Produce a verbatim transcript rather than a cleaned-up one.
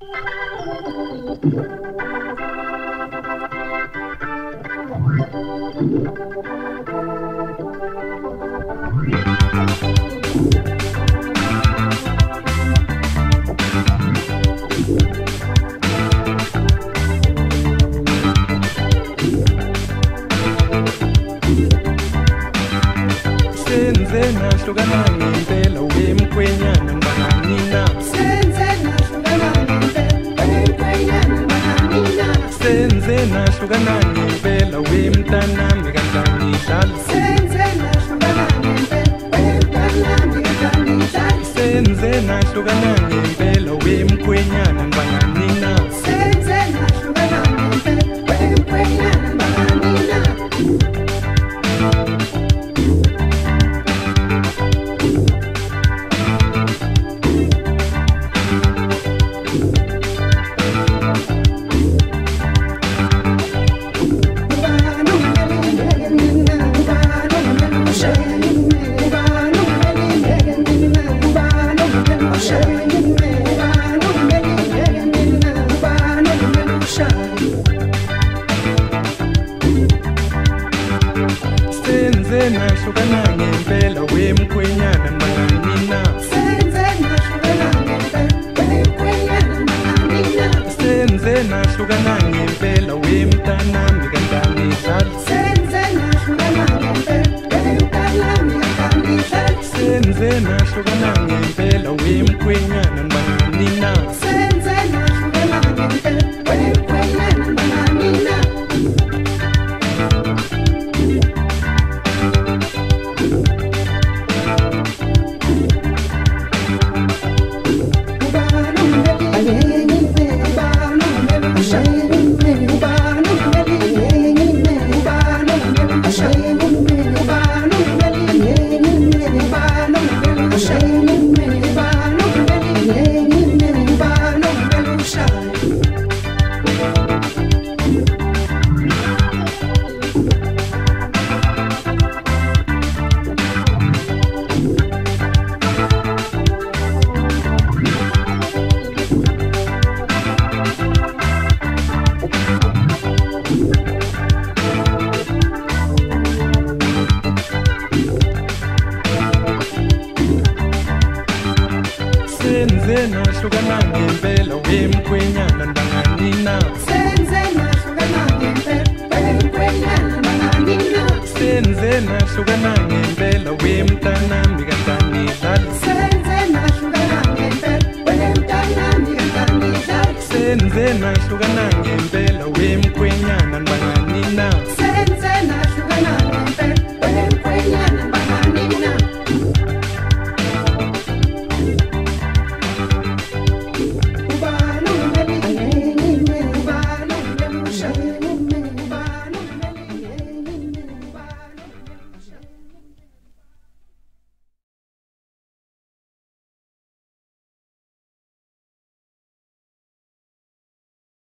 Senzena hlukana ngempela wemkhwenyana banganina. Senzena hlukana ngempela wemkhwenyana banganina. Senzena hlukana ngempela wemntanami kanjani dlala. Senzena hlukana ngempela wemntanami kanjani dlala. Senzena hlukana ngempela wemkhwenyana banganina. Senzena hlukana ngempela wemkhwenyana banganina. Senzena hlukana ngempela wemkhwenyana banganina. Senzena hlukana ngempela wemkhwenyana banganina. Senzena hlukana ngempela wemntanami kanjani dlala. Senzena hlukana ngempela wemntanami kanjani dlala. Senzena hlukana ngempela wemkhwenyana banganina. Senzena hlukana ngempela wemkhwenyana banganina. Senzena hlukana ngempela wemkhwenyana banganina. Senzena hlukana ngempela wemkhwenyana banganina. Senzena hlukana ngempela wemntanami kanjani dlala. Senzena hlukana ngempela wemntanami kanjani dlala. Senzena hlukana ngempela wem